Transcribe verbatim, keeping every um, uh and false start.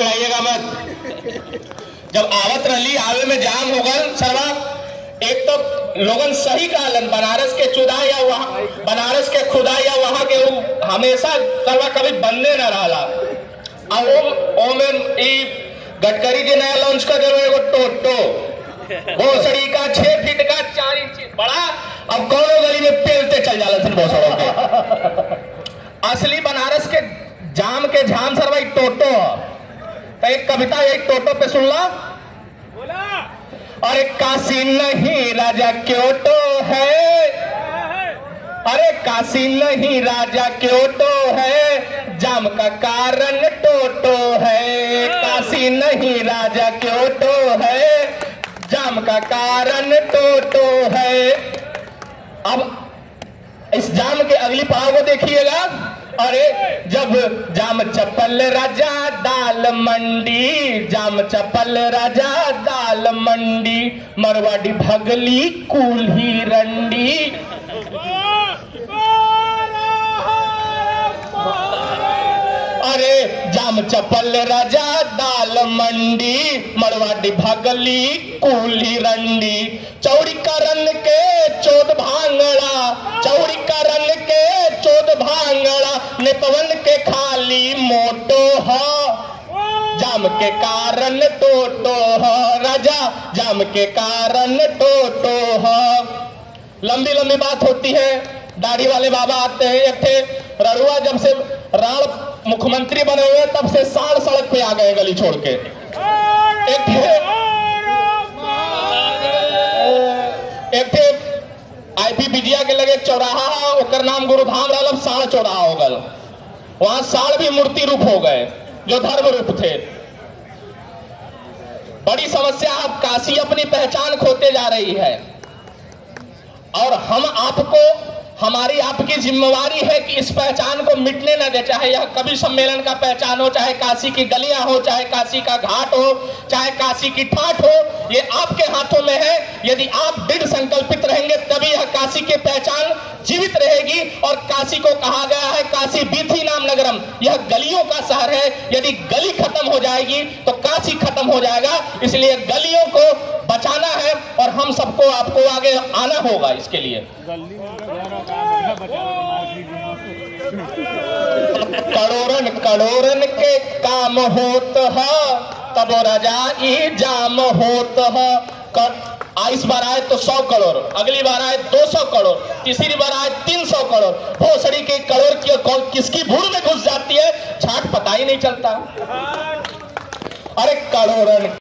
गिराइएगा मत। जब आवत रही आवे में जाम हो गल सरवा, एक तो लोगन सही कहलन बनारस के चुदा या वहाँ बनारस के खुदा या वहाँ के हमेशा सरवा कभी बंदे न रहा। अब वो ओ में ई गडकरी जी नया लॉन्च कर दे एगो टोटो भोसड़ी का छह फीट का चार इंच बड़ा, अब कौनो गली में पेलते चल जाला सन भोसड़ों के। असली बनारस के जाम के झाम सर भाई टोटो। तो एक कविता एक टोटो पे सुन ला। अरे काशी नहीं राजा क्योटो है, अरे काशी नहीं राजा क्योटो है, जाम का कारण टोटो है। काशी नहीं राजा क्योटो है, जाम का कारण टोटो है। अब इस जाम के अगली पड़ाव को देखिएगा। अरे जब जाम चप्पल राजा दाल मंडी, जाम चप्पल राजा दाल मंडी, मरवाड़ी भगली कूल्ही रंडी। अरे जाम चप्पल राजा दाल मंडी, मरवाड़ी भगली कूल्ही रंडी। चौड़ी करन के चोद भांगड़ा, चौड़ी करन के चोद भांगड़ा, नेतवन के खाली मोटो है, जाम के कारण टोटो है राजा, जाम के कारण टोटो है। लंबी लंबी बात होती है, दाढ़ी वाले बाबा आते हैं। एक थे रड़ुआ जब से राण मुख्यमंत्री बने हुए तब से साड़ सड़क पे आ गए गली छोड़ के। एक थे एक थे आईपी बिजिया के लगे चौराहा, ओकर नाम गुरुधाम रहा, साड़ चौराहा हो गल। वहां साड़ भी मूर्ति रूप हो गए जो धर्म रूप थे। बड़ी समस्या, अब काशी अपनी पहचान खोते जा रही है और हम आपको, हमारी आपकी जिम्मेवारी है कि इस पहचान को मिटने न दे। चाहे यह कवि सम्मेलन का पहचान हो, चाहे काशी की गलियां हो, चाहे काशी का घाट हो, चाहे काशी की ठाठ हो, ये आपके हाथों में है। यदि आप दृढ़ संकल्पित रहेंगे तभी यह काशी की पहचान जीवित रहेगी। और काशी को कहा गया है काशी बीथी नाम नगरम, यह गलियों का शहर है। यदि गली खत्म हो जाएगी तो काशी खत्म हो जाएगा। इसलिए गलियों को बचाना है और हम सबको आपको आगे आना होगा इसके लिए। करोड़न करोड़न के काम होत है, तब रजाई जाम होत है। इस बार आए तो सौ करोड़, अगली बार आए दो सौ करोड़, तीसरी बार आए तीन सौ करोड़। भोसड़ी के करोड़ की कौन किसकी भूल में घुस जाती है छाट पता ही नहीं चलता। अरे करोड़न